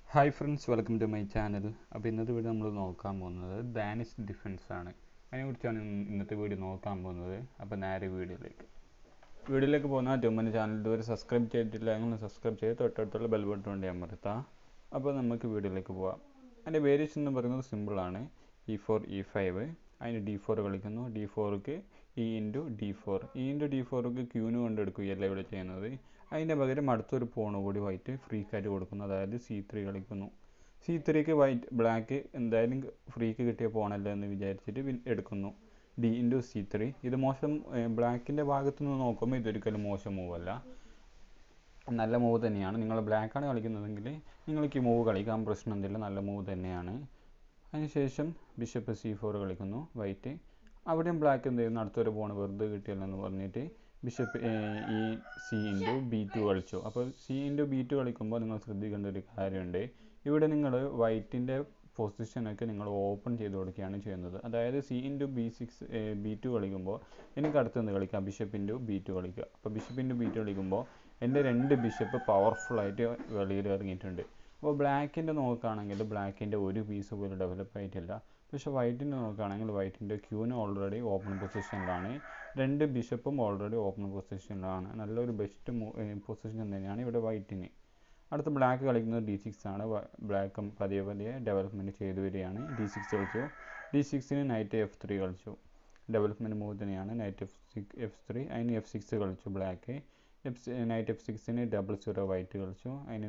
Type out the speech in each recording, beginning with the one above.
Hi friends, welcome to my channel. അപ്പോൾ ഇന്നത്തെ video നമ്മൾ നോക്കാൻ പോകുന്നത് ഡാനിഷ് ഡിഫൻസ് ആണ്. അതിനെക്കുറിച്ചാണ് ഇന്നത്തെ വീഡിയോ നോക്കാൻ പോകുന്നത്. അപ്പോൾ നേരെ വീഡിയോയിലേക്ക് പോകുന്ന നമ്മുടെ ചാനൽ ഇതുവരെ സബ്സ്ക്രൈബ് ചെയ്തിട്ടില്ല എങ്കിൽ സബ്സ്ക്രൈബ് ചെയ്ത് തൊട്ടടുത്തുള്ള ബെൽ ബട്ടൺ കൊണ്ട് അമർത്താം. അപ്പോൾ നമുക്ക് വീഡിയോയിലേക്ക് പോകാം. അതിൻ്റെ വേരിയേഷൻ എന്ന് പറയുന്നത് സിമ്പിളാണ്. E4 E5 അതിന് D4 കളിക്കുന്നു. D4ക്ക് E ഇൻറ്റു D4 D4ക്ക് ക്യൂന് കൊണ്ടെടുക്കുകയല്ല ഇവിടെ ചെയ്യുന്നത്. അതിൻ്റെ പകരം അടുത്തൊരു പോണ് കൂടി വൈറ്റ് ഫ്രീക്കായിട്ട് കൊടുക്കുന്നു, അതായത് C3 കളിക്കുന്നു. C3ക്ക് ബ്ലാക്ക് എന്തായാലും ഫ്രീക്ക് കിട്ടിയ പോണല്ലോ എന്ന് വിചാരിച്ചിട്ട് എടുക്കുന്നു. D into C3. ഇത് മോശം, ബ്ലാക്കിൻ്റെ ഭാഗത്തു നിന്ന് നോക്കുമ്പോൾ ഇതൊരിക്കലും മോശം മൂവല്ല, നല്ല മൂവ് തന്നെയാണ്. നിങ്ങൾ ബ്ലാക്കാണ് കളിക്കുന്നതെങ്കിൽ നിങ്ങൾക്ക് ഈ മൂവ് കളിക്കാൻ പ്രശ്നമൊന്നുമില്ല, നല്ല മൂവ് തന്നെയാണ്. അതിനുശേഷം ബിഷപ്പ് C4 കളിക്കുന്നു വൈറ്റ്. അവിടെയും ബ്ലാക്ക് എന്ത് ചെയ്യുന്നു, അടുത്തൊരു പോണ് വെറുതെ കിട്ടിയല്ലെന്ന് പറഞ്ഞിട്ട് ബിഷപ്പ് C ഇൻറ്റു B2 കളിച്ചു. അപ്പോൾ C ഇൻറ്റു B2 കളിക്കുമ്പോൾ നിങ്ങൾ ശ്രദ്ധിക്കേണ്ട ഒരു കാര്യമുണ്ട്. ഇവിടെ നിങ്ങൾ വൈറ്റിൻ്റെ പൊസിഷനൊക്കെ നിങ്ങൾ ഓപ്പൺ ചെയ്ത് കൊടുക്കുകയാണ് ചെയ്യുന്നത്. അതായത് C ഇൻറ്റു B2 കളിക്കുമ്പോൾ എനിക്ക് അടുത്തെന്ത് കളിക്കാം, ബിഷപ്പ് ഇൻറ്റു B2 കളിക്കുക. അപ്പോൾ ബിഷപ്പ് ഇൻറ്റു B2 കളിക്കുമ്പോൾ എൻ്റെ രണ്ട് ബിഷപ്പ് പവർഫുള്ളായിട്ട് വെളിയിൽ ഇറങ്ങിയിട്ടുണ്ട്. അപ്പോൾ ബ്ലാക്കിൻ്റെ നോക്കുകയാണെങ്കിൽ ബ്ലാക്കിൻ്റെ ഒരു പീസ് പോലും ഡെവലപ്പ് ആയിട്ടില്ല. പക്ഷേ വൈറ്റിൻ്റെ നോക്കുകയാണെങ്കിൽ വൈറ്റിൻ്റെ ക്യൂന് ഓൾറെഡി ഓപ്പൺ പൊസിഷനിലാണ്, രണ്ട് ബിഷപ്പും ഓൾറെഡി ഓപ്പൺ പൊസിഷനിലാണ്. നല്ലൊരു ബെസ്റ്റ് പൊസിഷൻ തന്നെയാണ് ഇവിടെ വൈറ്റിന്. അടുത്ത ബ്ലാക്ക് കളിക്കുന്നത് D6 ആണ്. ബ്ലാക്കും പതിയെ പതിയെ ഡെവലപ്മെൻറ്റ് ചെയ്തു വരികയാണ്. D6 കളിച്ചു. D6ന് നൈറ്റ് F3 കളിച്ചു. ഡെവലപ്മെൻറ്റ് മൂവ് തന്നെയാണ്. Knight F3. അതിന് F6 കളിച്ചു ബ്ലാക്ക്. നൈറ്റ് F6ന് 0-0 വൈറ്റ് കളിച്ചു. അതിന്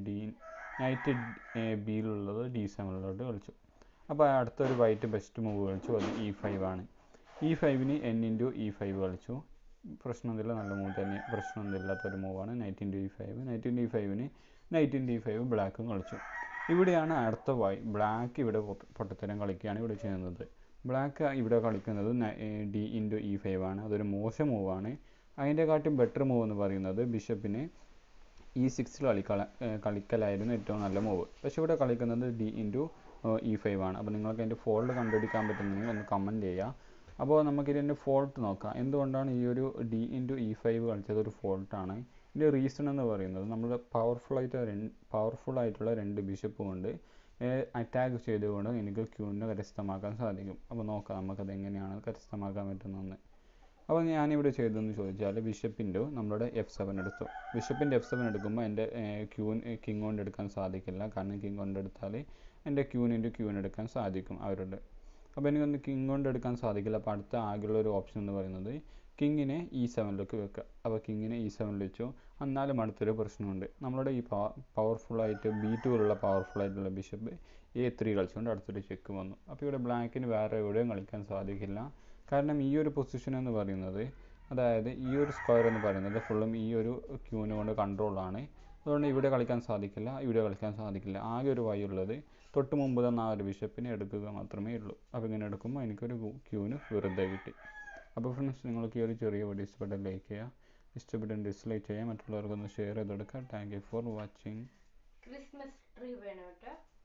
നൈറ്റ് ബിയിലുള്ളത് D7 കളിച്ചു. അപ്പോൾ അടുത്തൊരു വൈറ്റ് ബെസ്റ്റ് മൂവ് കളിച്ചു, അത് E5 ആണ്. E5ന് N ഇൻറ്റു E5 കളിച്ചു. പ്രശ്നമൊന്നുമില്ല, നല്ല മൂവ് തന്നെ, പ്രശ്നമൊന്നുമില്ലാത്തൊരു മൂവാണ്. Knight into E5. Knight into E5ന് നൈറ്റ് ഇൻറ്റു E5 ബ്ലാക്കും കളിച്ചു. ഇവിടെയാണ് അടുത്ത ബ്ലാക്ക് ഇവിടെ പൊട്ടത്തരം കളിക്കുകയാണ് ഇവിടെ ചെയ്യുന്നത്. ബ്ലാക്ക് ഇവിടെ കളിക്കുന്നത് D ഇൻറ്റു E5 ആണ്. അതൊരു മോശം മൂവാണ്. അതിൻ്റെക്കാട്ടും ബെറ്റർ മൂവ് എന്ന് പറയുന്നത് ബിഷപ്പിന് E6 കളിക്കലായിരുന്നു ഏറ്റവും നല്ല മൂവ്. പക്ഷേ ഇവിടെ കളിക്കുന്നത് D ഇൻറ്റു E5 ആണ്. അപ്പോൾ നിങ്ങൾക്ക് അതിൻ്റെ ഫോൾട്ട് കണ്ടുപിടിക്കാൻ പറ്റുന്നെങ്കിൽ ഒന്ന് കമൻറ്റ് ചെയ്യുക. അപ്പോൾ നമുക്കിതിൻ്റെ ഫോൾട്ട് നോക്കാം. എന്തുകൊണ്ടാണ് ഈ ഒരു D ഇൻറ്റു E5 കളിച്ചത് ഒരു ഫോൾട്ടാണ്. ഇതിൻ്റെ റീസൺ എന്ന് പറയുന്നത് നമ്മൾ പവർഫുള്ളായിട്ടുള്ള രണ്ട് ബിഷപ്പ് കൊണ്ട് അറ്റാക്ക് ചെയ്തുകൊണ്ട് എനിക്ക് ക്യൂവിനെ കരസ്ഥമാക്കാൻ സാധിക്കും. അപ്പോൾ നോക്കാം നമുക്കത് എങ്ങനെയാണ് കരസ്ഥമാക്കാൻ പറ്റുന്നതെന്ന്. അപ്പോൾ ഞാനിവിടെ ചെയ്തതെന്ന് ചോദിച്ചാൽ ബിഷപ്പിൻ്റെ നമ്മളുടെ F7 എടുത്തു. ബിഷപ്പിൻ്റെ F7 എടുക്കുമ്പോൾ എൻ്റെ കിങ് കൊണ്ട് എടുക്കാൻ സാധിക്കില്ല, കാരണം കിങ് കൊണ്ട് എടുത്താൽ എൻ്റെ ക്യൂവിന് എടുക്കാൻ സാധിക്കും അവരുടെ. അപ്പോൾ എനിക്കൊന്ന് കിങ് കൊണ്ട് എടുക്കാൻ സാധിക്കില്ല. അപ്പോൾ അടുത്ത ആകെയുള്ള ഒരു ഓപ്ഷൻ എന്ന് പറയുന്നത് കിങ്ങിനെ E7 വെക്കുക. അപ്പോൾ കിങ്ങിനെ E7 വെച്ചു. എന്നാലും അടുത്തൊരു പ്രശ്നമുണ്ട്. നമ്മളുടെ ഈ പവർഫുള്ളായിട്ട് B2 പവർഫുള്ളായിട്ടുള്ള ബിഷപ്പ് A3 കളിച്ചുകൊണ്ട് അടുത്തൊരു ചെക്ക് വന്നു. അപ്പോൾ ഇവിടെ ബ്ലാക്കിന് വേറെ എവിടെയും കളിക്കാൻ സാധിക്കില്ല, കാരണം ഈ ഒരു പൊസിഷൻ എന്ന് പറയുന്നത്, അതായത് ഈ ഒരു സ്ക്വയർ എന്ന് പറയുന്നത് ഫുള്ളും ഈ ഒരു ക്യൂവിനെ കൊണ്ട് കൺട്രോളാണ്. അതുകൊണ്ട് ഇവിടെ കളിക്കാൻ സാധിക്കില്ല, ഇവിടെ കളിക്കാൻ സാധിക്കില്ല. ആകെ ഒരു വഴി ഉള്ളത് തൊട്ട് മുമ്പ് തന്ന ആ ഒരു ബിഷപ്പിനെ എടുക്കുക മാത്രമേ ഉള്ളൂ. അപ്പോൾ ഇങ്ങനെ എടുക്കുമ്പോൾ എനിക്കൊരു ക്യൂവിന് വെറുതെ കിട്ടി. അപ്പോൾ ഫ്രണ്ട്സ്, നിങ്ങൾക്ക് ഈ ഒരു ചെറിയ വീഡിയോ ഇഷ്ടപ്പെട്ടാൽ ലൈക്ക് ചെയ്യുക, ഇഷ്ടപ്പെട്ടാൽ ഡിസ്ലൈക്ക് ചെയ്യുക, മറ്റുള്ളവർക്കൊന്ന് ഷെയർ ചെയ്ത് കൊടുക്കുക. Thank you for watching. Christmas tree വേണം കേട്ടോ.